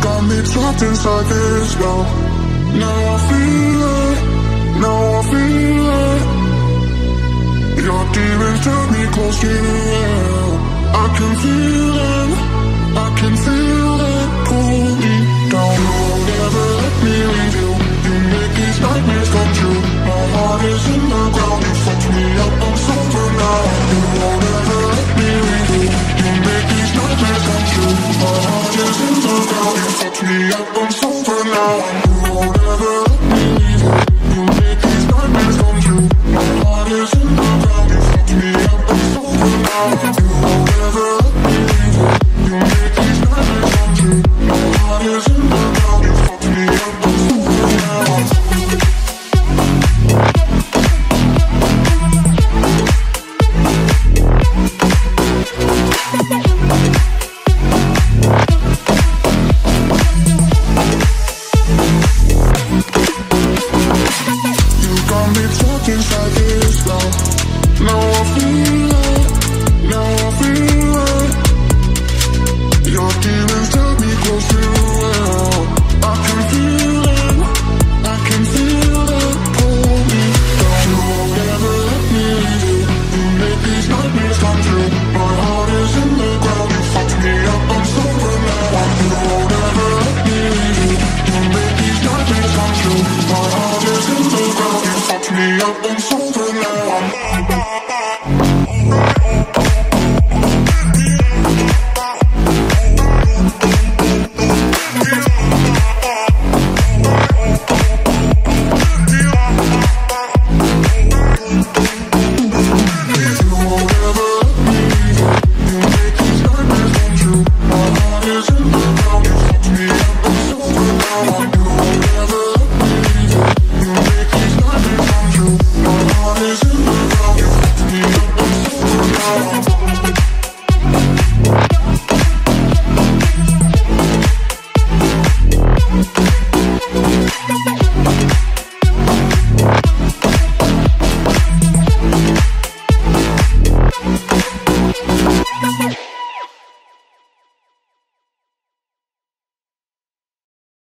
got me trapped inside this love. Now I feel it, now I feel it. Your demons turn me close to you. I can feel them, I can feel them pull me down. You won't ever let me leave you. You make these nightmares come true. My heart is in the ground, you fucked me up, I'm sober now. You won't ever let me leave you. You make these nightmares come true. My heart is in the ground, you fucked me up, I'm sober now. You won't ever let me leave you. You make these nightmares come true. My heart is in the ground, you fucked me up, I'm sober now. You won't ever let me leave you. You make these nightmares come true. My heart is in the ground, you fucked me up, I'm sober now. Inside this love, now I feel it, now I feel it. Your demons tell me close to it.